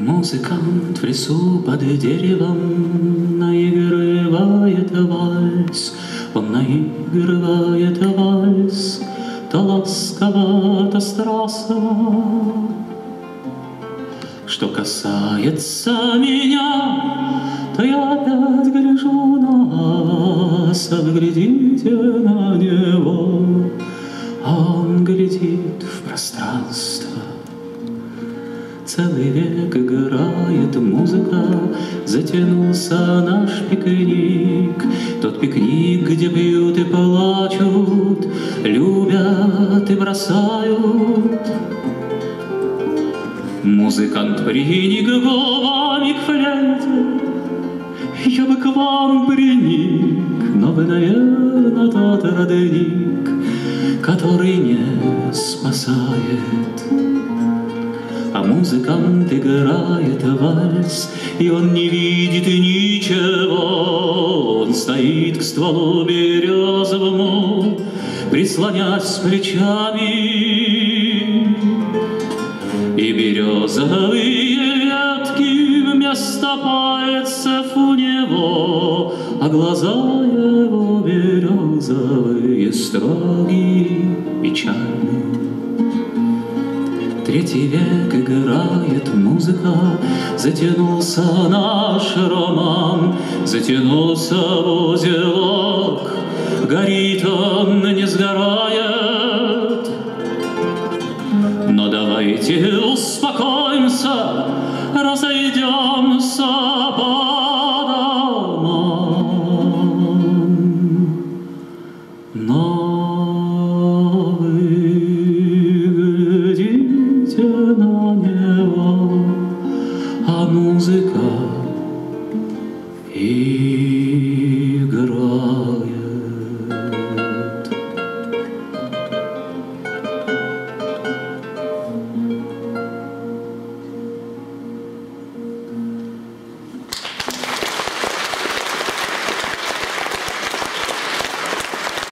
Музыкант в лесу под деревом наигрывает вальс. Он наигрывает вальс, то ласково, то страстно. Что касается меня, то я опять гляжу на вас, а вы глядите на него, а он глядит в пространство. Целый век играет музыка, затянулся наш пикник. Тот пикник, где пьют и плачут, любят и бросают. Музыкант приник губами к флейте, я бы к вам приник, но вы, наверно, тот родник, который не спасает. А музыкант играет вальс, и он не видит ничего. Он стоит к стволу березовому, прислонясь плечами. И березовые ветки вместо пальцев у него, а глаза его березовые, строгие, печальные. Третий век играет музыка, затянулся наш роман, затянулся в узелок, горит он, не сгорает. Но давайте успокоимся, разойдемся по домам. Но вы глядите на него, а музыка